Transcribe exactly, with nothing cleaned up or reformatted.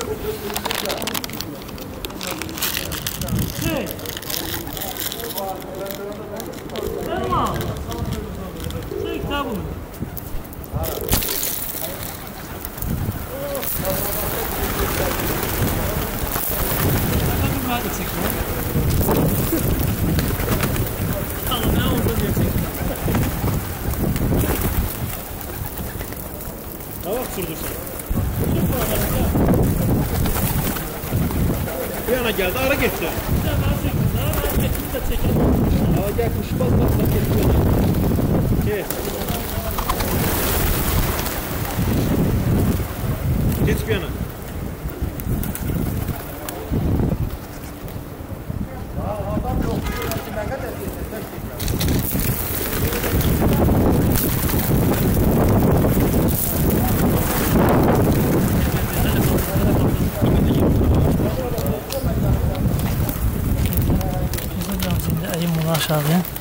Şey. Tamam. Şey kitabım. Bakın hadi çekiyor. Tamam ne oldu diye çekiyor. Tavak sürdürsen. Bir yana geldi, ara geçti. Bir de daha çekin, daha daha çekin de çekin. Aa gel kuş bas bas bak geçiyor. Geç. Geç bir yana. Şimdi ayım bunu aşağıya.